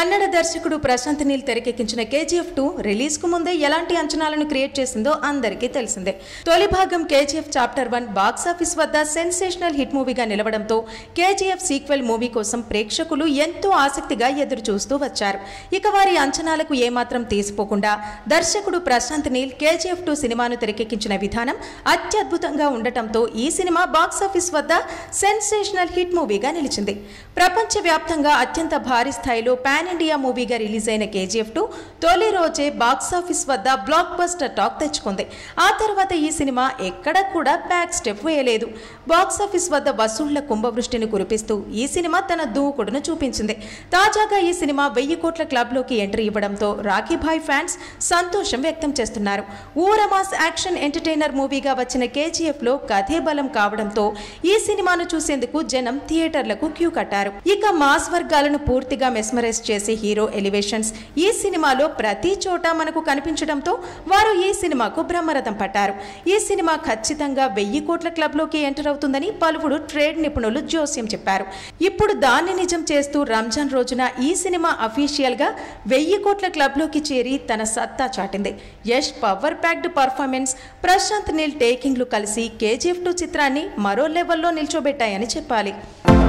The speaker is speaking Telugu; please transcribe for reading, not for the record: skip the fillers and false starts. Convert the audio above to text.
కన్నడ దర్శకుడు ప్రశాంత్ నీల్ తెరకెక్కించిన కేజీఎఫ్ 2 రిలీజ్ కు ముందే ఎలాంటి అంచనాలను క్రియేట్ చేసిందో అందరికీ తెలిసిందే. తొలి భాగం కేజీఎఫ్ చాప్టర్ 1 బాక్సాఫీస్ వద్ద సెన్సేషనల్ హిట్ మూవీగా నిలవడంతో కేజీఎఫ్ సీక్వెల్ మూవీ కోసం ప్రేక్షకులు ఎంతో ఆసక్తిగా ఎదురు చూస్తూ వచ్చారు. ఇక వారి అంచనాలకు ఏమాత్రం తీసిపోకుండా దర్శకుడు ప్రశాంత్ నీల్ కేజీఎఫ్ 2 సినిమాను తెరకెక్కించిన విధానం అత్యద్భుతంగా ఉండటంతో ఈ సినిమా బాక్సాఫీస్ వద్ద సెన్సేషనల్ హిట్ మూవీగా నిలిచింది. ప్రపంచవ్యాప్తంగా అత్యంత భారీ స్థాయిలో పాన్ ఇండియా మూవీగా రిలీజ్ అయిన కేజీఎఫ్ 2 తొలి రోజే బాక్సాఫీస్ వద్ద బ్లాక్ బస్టర్ టాక్ తెచ్చుకుంది. ఆ తర్వాత ఈ సినిమా ఎక్కడ కూడా బ్యాక్ స్టెప్ వేయలేదు. బాక్సాఫీస్ వద్ద వసూళ్ల కుంభవృష్టిని కురిపిస్తూ ఈ సినిమా తన దూకుడును చూపించింది. తాజాగా ఈ సినిమా 1000 కోట్ల క్లబ్లోకి ఎంట్రీ ఇవ్వడంతో రాఖీభాయ్ ఫ్యాన్స్ సంతోషం వ్యక్తం చేస్తున్నారు. ఊరమాస్ యాక్షన్ ఎంటర్టైనర్ మూవీగా వచ్చిన కేజీఎఫ్ లో కథే బలం కావడంతో ఈ సినిమాను చూసేందుకు జనం థియేటర్లకు క్యూ కట్టారు. ఇక మాస్ వర్గాలను పూర్తిగా మెస్మరైజ్ చేసే హీరో ఎలివేషన్స్ ఈ సినిమాలో ప్రతి చోట మనకు కనిపించడంతో వారు ఈ సినిమాకు బ్రహ్మరథం పట్టారు. ఈ సినిమా ఖచ్చితంగా 1000 కోట్ల క్లబ్లోకి ఎంటర్ అవుతుందని పలువురు ట్రేడ్ నిపుణులు జోస్యం చెప్పారు. ఇప్పుడు దాన్ని నిజం చేస్తూ రంజాన్ రోజున ఈ సినిమా అఫీషియల్ గా 1000 కోట్ల క్లబ్లోకి చేరి తన సత్తా చాటింది. Yash power packed performance, Prashanth Neel టేకింగ్లు కలిసి కేజీఎఫ్ 2 చిత్రాన్ని మరో లెవెల్లో నిల్చోబెట్టాయని చెప్పాలి.